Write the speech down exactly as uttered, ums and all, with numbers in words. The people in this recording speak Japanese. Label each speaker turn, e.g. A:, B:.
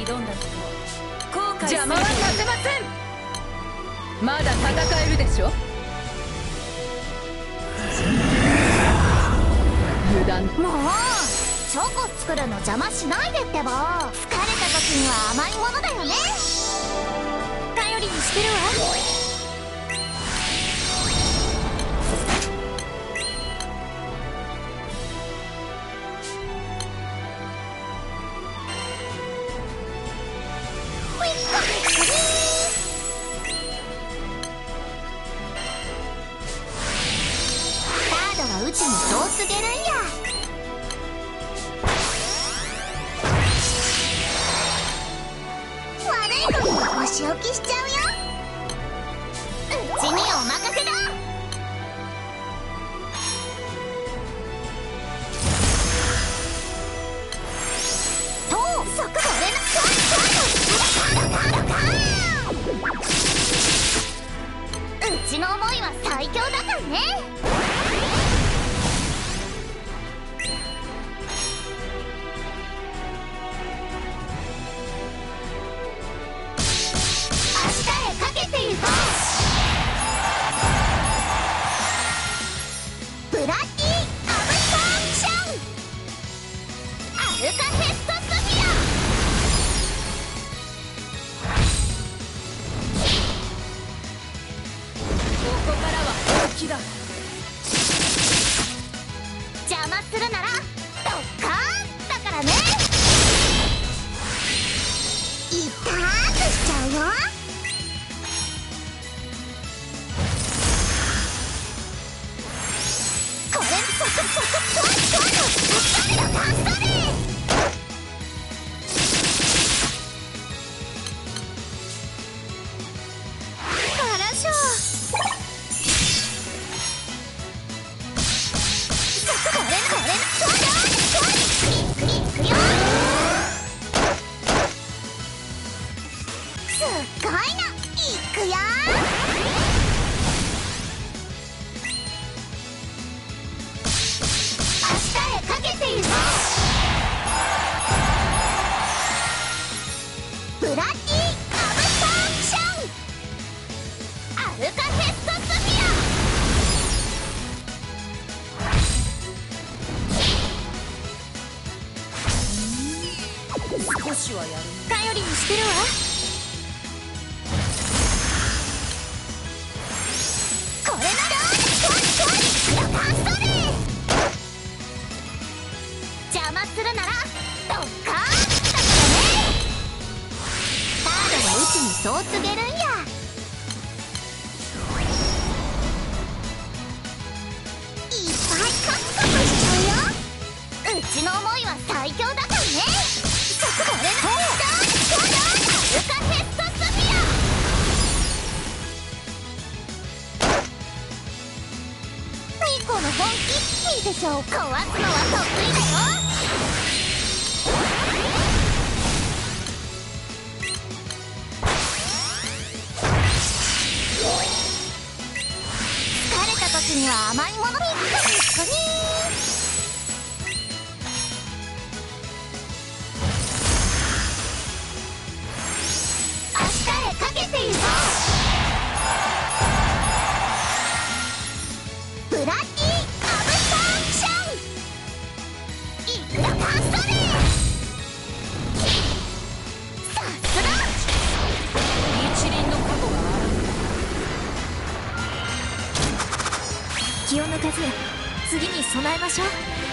A: 挑んだこと後悔する。
B: 邪魔はさせません。まだ戦えるでしょ。油断。
C: もうチョコ作るの邪魔しないでってば。疲れた時には甘いものだよね。頼りにしてるわ。カードがうちにそう告げるんや。悪い子にはお仕置きしちゃうよ。うちにお任せだ。とそここれのうちの思いは最強だからね。明日へかけていこう。ブラッディアブストアクションアルカヘストスフィア。
A: ここからは本気だ。
C: 邪魔するならドッカーンだからね。痛くしちゃうよ。これそこそこそこそこそこそこそれ。からしょこれこれそうだそうクリックリックよ。すっごいのいくよ。明日へかけていこう。ブラッディアブストアクションアルカヘストスフィア。
A: 少しはやる。
C: 頼りにしてるわ。これならドカンストレ邪魔するならドッカーンだからね。カードがうちにそう告げるんや。いっぱいカクカクしちゃうよ。うちの思いは最強だからね。これのアルカヘストスフィア。ニコの本気いいでしょう。壊すのは得意だよ。疲れた時には甘いものにッコニッコニかけていこう。ブラッディアブストアクションいくらかそれ。さすが
A: 一輪の過去がある。
C: 気を抜かず次に備えましょう。